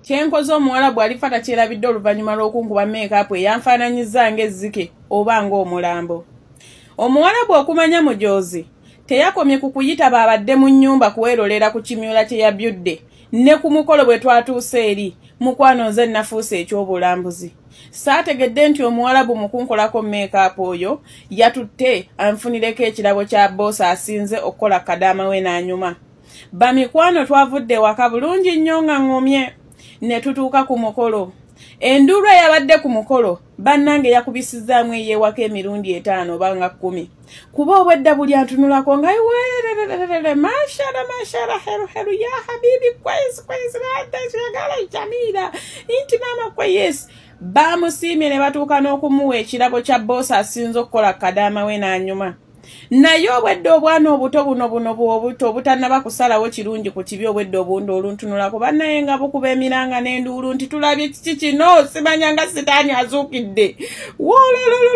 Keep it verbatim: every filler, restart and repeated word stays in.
Kyenkoze omuwalabu alifata kyerabidde oluvannyuma lw'okunkuba make-up eyanfaananyiza ng'ezzike oba ng'omulambo. Omuwalabu okumanya mujoozi teyakomye ku kuyita baabadde mu nnyumba kuweerolera ku kimyula kye yabyudde ne ku mukolo bwe twatuuse eri mukwano nze nafuuse ekyobulambuzi. Saategedde nti omuwalabu mu kunkolako make-up oyo yatutte anfunireko ekirabo kya boosi asinze okukola kadaama we n'anyuma. Bamikwano twavudde waka bulungi nnyo nga ngomye ne tutuuka ku mukolo. Enduulu eyabadde ku mukolo bannange yakubisizaamu eyeewaka emirundi etaano oba nga kkumi. Kuba obwedda buli antunulako nga weererererere mashala mashala heru heru ya habibi kwezi kwezi radda kyagala Jamila inti mama kwe yes. Bamusiimye ne batuuka n'okumuwa ekirabo kya boosi asinze okukola kadaama we n'anyuma. Naye obwedde obwana obuto buno buno obuto obutannaba kusalawo kirungi ku kibi obwedde obundi oluntunulako bannaye nga bukuba emiranga n'enduulu nti tulabye kiki kino simanya nga sitaani azuukidde. Wolololo